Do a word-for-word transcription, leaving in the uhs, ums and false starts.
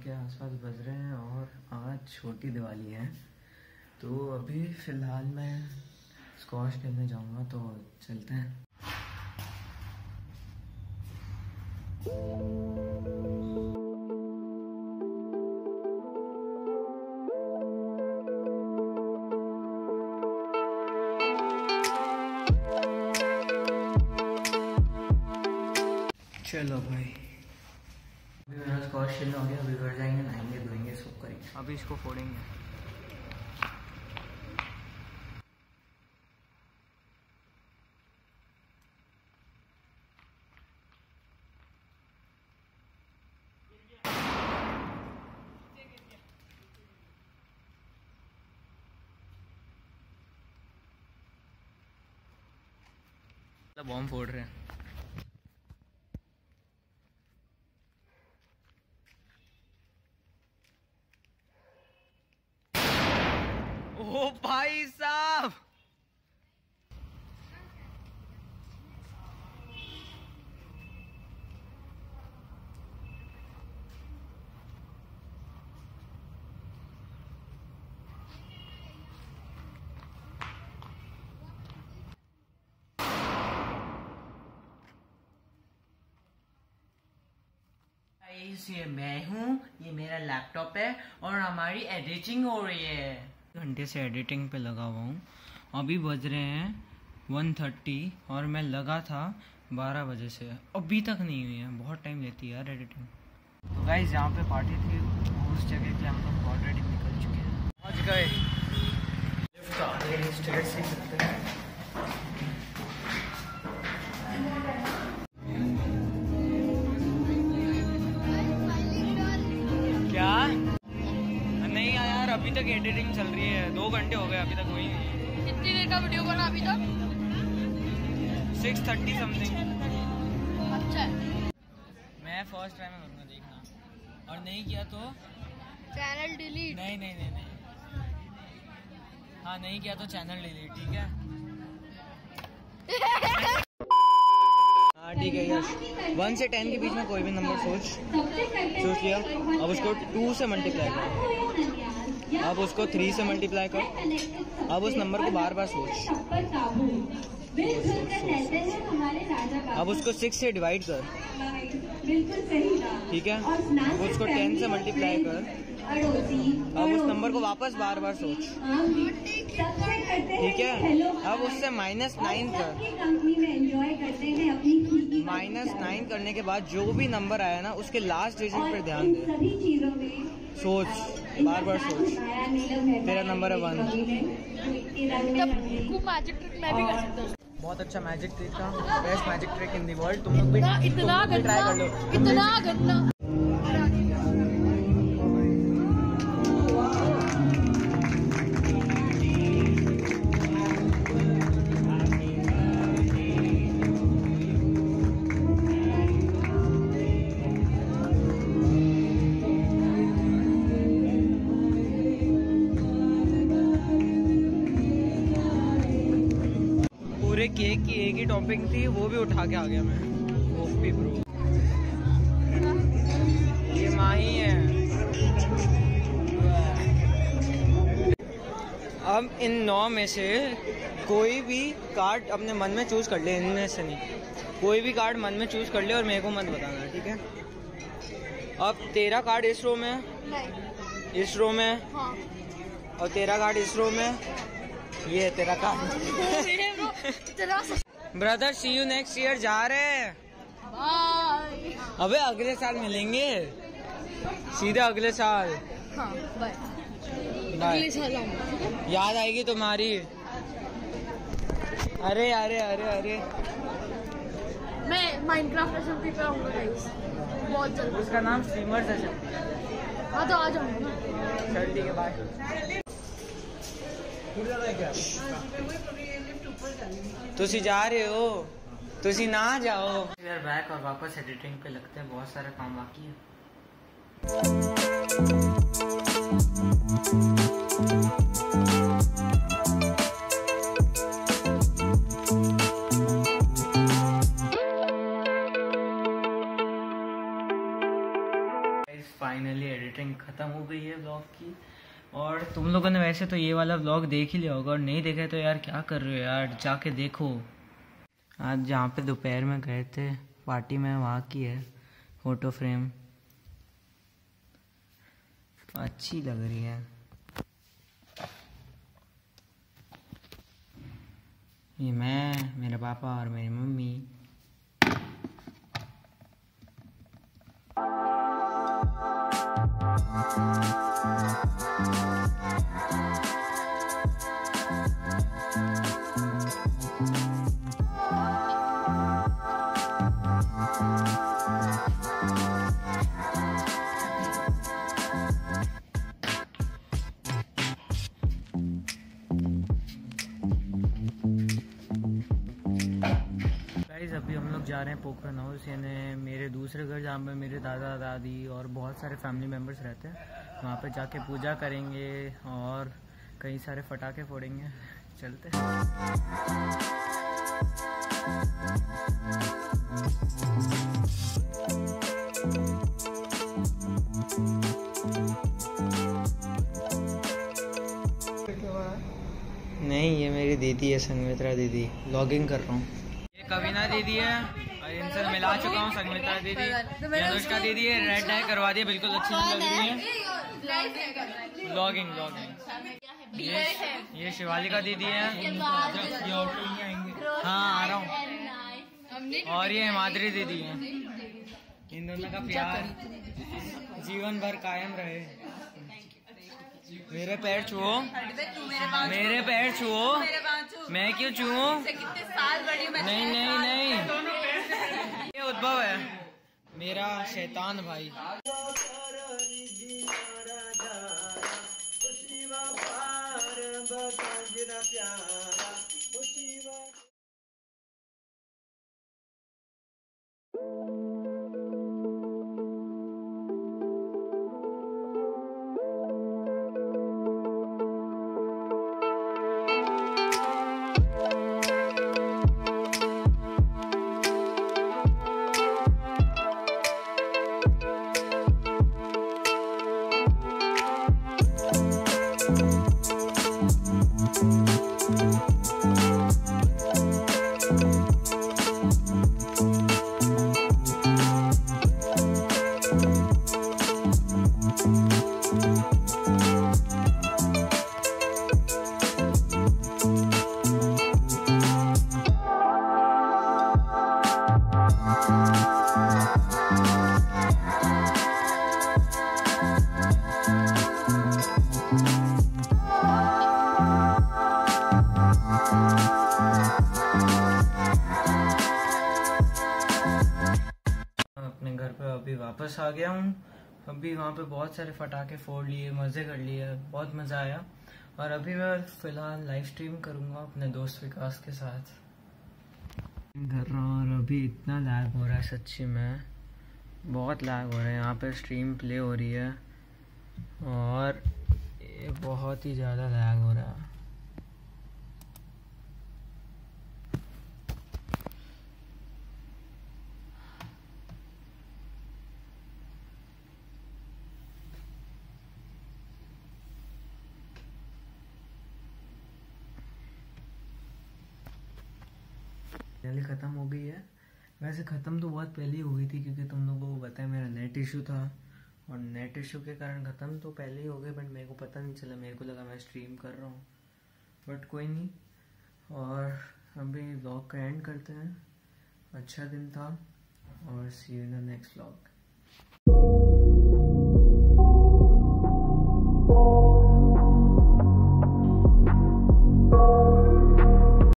के आसपास बज रहे हैं और आज छोटी दिवाली है। तो अभी फ़िलहाल मैं स्क्वॉश खेलने जाऊंगा, तो चलते हैं। चलो भाई, अभी मेरा स्क्वॉश खेलना हो गया। अभी घर जाएंगे, नहाएंगे, धोएंगे, सब करेंगे। अभी इसको फोड़ेंगे। बॉम्ब फोड़ रहे हैं। ओ भाई साहब, ये मैं हूँ, ये मेरा लैपटॉप है और हमारी एडिटिंग हो रही है। घंटे से एडिटिंग पे लगा हुआ हूँ। अभी बज रहे हैं वन थर्टी और मैं लगा था बारह बजे से, अभी तक नहीं हुई है। बहुत टाइम लेती है यार एडिटिंग। तो गाइस, जहाँ पे पार्टी थी उस जगह के हम लोग ऑलरेडी निकल चुके हैं, पहुँच गए। लिफ्ट आ गई, स्टेयर से चलते हैं। क्या नहीं यार, अभी तक एडिटिंग चल रही है। दो घंटे हो गए, अभी तक हुई नहीं। कितनी देर का वीडियो बना अभी तक? Six thirty something. अच्छा, मैं फर्स्ट टाइम में करूँगा, देखना। और नहीं किया तो चैनल डिलीट। नहीं नहीं नहीं नहीं हाँ, नहीं किया तो चैनल डिलीट, ठीक है। हाँ ठीक है यस। वन से टेन के बीच में कोई भी नंबर सोच सोच लिया। अब उसको टू से मल्टीप्लाई कर, अब उसको थ्री से मल्टीप्लाई कर, अब उस नंबर को बार बार सोच। अब उसको सिक्स से डिवाइड कर, ठीक है। अब उसको टेन से मल्टीप्लाई कर, अब उस नंबर को वापस बार बार सोच, ठीक है। अब उससे माइनस नाइन कर, माइनस नाइन करने के बाद जो भी नंबर आया ना उसके लास्ट डिजिट पर ध्यान दे, सोच, बार बार सोच। तेरा नंबर है वन। मैजिक ट्रिक मैं भी कर सकता हूँ। बहुत अच्छा मैजिक ट्रिक था, best magic trick in the world. तुम लोग भी इतना ट्राई कर लो, इतना गंदा। पूरे केक की एक ही टॉपिंग थी, वो भी उठा के आ गया मैं। ओपी ब्रो, ये माही है। अब इन नौ में से कोई भी कार्ड अपने मन में चूज कर ले, इनमें से नहीं, कोई भी कार्ड मन में चूज कर ले और मेरे को मत बताना, ठीक है। अब तेरा कार्ड इस रो में, नहीं, इस रो में, हाँ। और तेरा कार्ड इस रो में, ये है तेरा card. Brother, see you next year. जा रहे हैं, बाय। अबे अगले साल मिलेंगे, सीधा अगले साल। हाँ, बाय। बाय। अगले साल आऊंगा, याद आएगी तुम्हारी। अरे अरे अरे अरे मैं माइनक्राफ्ट एसएमपी पे आऊंगा गाइस, बहुत जल्द। उसका नाम स्ट्रीमर्स है। हाँ तो आ जाऊंगा ना। चल ठीक है, बाय। तुसी जा रहे हो, तुसी ना जाओ। यार बैक और वापस एडिटिंग पे लगते हैं, बहुत सारा काम बाकी है। फाइनली एडिटिंग वैसे तो ये वाला व्लॉग देख ही लिया होगा, और नहीं देखा तो यार क्या कर रहे हो यार, जाके देखो। आज जहाँ पे दोपहर में गए थे पार्टी में, वहाँ की है फोटो फ्रेम, अच्छी लग रही है। ये मैं, मेरे पापा और मेरी मम्मी। अभी हम लोग जा रहे हैं पोखरन हाउस, यानी मेरे दूसरे घर जहाँ पे मेरे दादा दादी और बहुत सारे फैमिली मेम्बर्स रहते हैं। वहाँ पे जाके पूजा करेंगे और कई सारे पटाखे फोड़ेंगे। चलते हैं। नहीं, ये मेरी दीदी है, संगमित्रा दीदी। लॉगिंग कर रहा हूँ। ये कविना दीदी है और इनसे मिला चुका हूँ। संगमित्रा दीदी, अनुष्का दीदी है, रेड डाई करवा दिया, बिल्कुल अच्छी लग रही है। लॉगिंग लॉगिंग ये ये शिवालिका दीदी है। हाँ आ रहा हूँ। और ये हिमाद्री दीदी है। इन दोनों का प्यार जीवन भर कायम रहे। मेरे पैर छुओ, मेरे पैर छुओ। मैं क्यों छुओ? नहीं नहीं नहीं, ये उद्भव है मेरा शैतान भाई। अपने घर पे अभी वापस आ गया हूँ। अभी वहाँ पे बहुत सारे पटाखे फोड़ लिए, मज़े कर लिए, बहुत मज़ा आया। और अभी मैं फ़िलहाल लाइव स्ट्रीम करूँगा अपने दोस्त विकास के साथ। कर रहा हूँ और अभी इतना लैग हो रहा है, सच्ची में बहुत लैग हो रहा है। यहाँ पे स्ट्रीम प्ले हो रही है और ये बहुत ही ज़्यादा लैग हो रहा है। पहले ख़त्म हो गई है। वैसे ख़त्म तो बहुत पहले ही हो गई थी, क्योंकि तुम लोगों को पता है मेरा नेट इशू था, और नेट इशू के कारण ख़त्म तो पहले ही हो गए, बट मेरे को पता नहीं चला। मेरे को लगा मैं स्ट्रीम कर रहा हूँ, बट कोई नहीं। और अभी व्लॉग का एंड करते हैं। अच्छा दिन था, और see you in the next vlog.